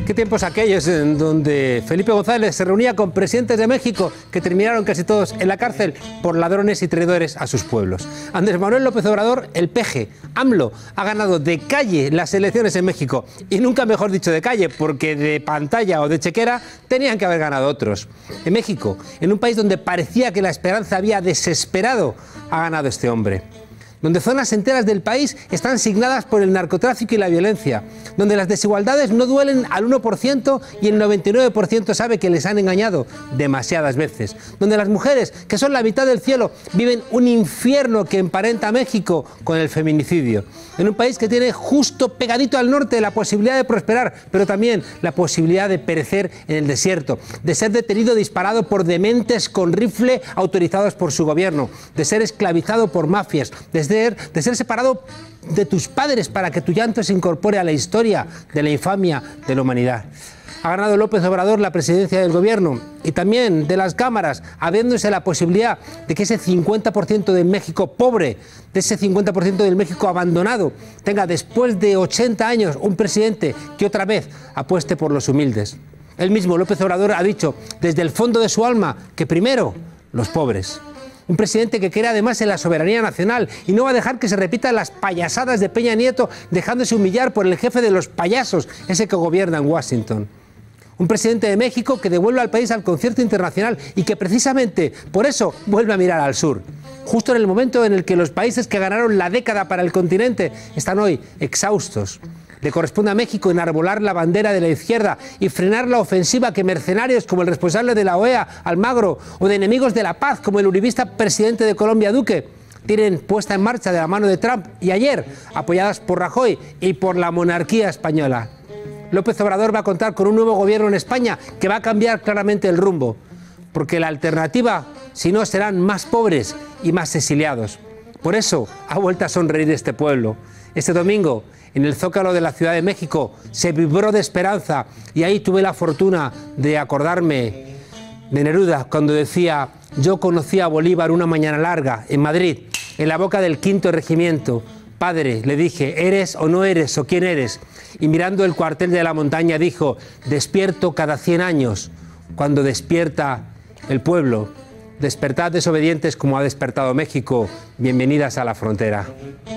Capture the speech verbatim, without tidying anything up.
¿Qué tiempos aquellos en donde Felipe González se reunía con presidentes de México que terminaron casi todos en la cárcel por ladrones y traidores a sus pueblos? Andrés Manuel López Obrador, el peje, AMLO, ha ganado de calle las elecciones en México. Y nunca mejor dicho de calle, porque de pantalla o de chequera tenían que haber ganado otros. En México, en un país donde parecía que la esperanza había desesperado, ha ganado este hombre. Donde zonas enteras del país están signadas por el narcotráfico y la violencia, donde las desigualdades no duelen al uno por ciento y el noventa y nueve por ciento sabe que les han engañado demasiadas veces, donde las mujeres, que son la mitad del cielo, viven un infierno que emparenta a México con el feminicidio, en un país que tiene justo pegadito al norte la posibilidad de prosperar, pero también la posibilidad de perecer en el desierto, de ser detenido disparado por dementes con rifle autorizados por su gobierno, de ser esclavizado por mafias, de ser, de ser separado de tus padres para que tu llanto se incorpore a la historia de la infamia de la humanidad. Ha ganado López Obrador la presidencia del gobierno y también de las cámaras, habiéndose la posibilidad de que ese cincuenta por ciento del México pobre, de ese cincuenta por ciento del México abandonado, tenga después de ochenta años un presidente que otra vez apueste por los humildes. Él mismo, López Obrador, ha dicho desde el fondo de su alma que primero los pobres. Un presidente que cree además en la soberanía nacional y no va a dejar que se repitan las payasadas de Peña Nieto dejándose humillar por el jefe de los payasos, ese que gobierna en Washington. Un presidente de México que devuelve al país al concierto internacional y que precisamente por eso vuelve a mirar al sur. Justo en el momento en el que los países que ganaron la década para el continente están hoy exhaustos. Le corresponde a México enarbolar la bandera de la izquierda y frenar la ofensiva que mercenarios como el responsable de la O E A, Almagro, o de enemigos de la paz como el uribista presidente de Colombia, Duque, tienen puesta en marcha de la mano de Trump y ayer apoyadas por Rajoy y por la monarquía española. López Obrador va a contar con un nuevo gobierno en España que va a cambiar claramente el rumbo, porque la alternativa, si no, serán más pobres y más exiliados. Por eso ha vuelto a sonreír este pueblo. Este domingo, en el Zócalo de la Ciudad de México, se vibró de esperanza y ahí tuve la fortuna de acordarme de Neruda cuando decía: yo conocí a Bolívar una mañana larga en Madrid, en la boca del quinto regimiento. Padre, le dije, ¿eres o no eres o quién eres? Y mirando el cuartel de la montaña dijo: despierto cada cien años, cuando despierta el pueblo. Despertad desobedientes como ha despertado México. Bienvenidas a la frontera.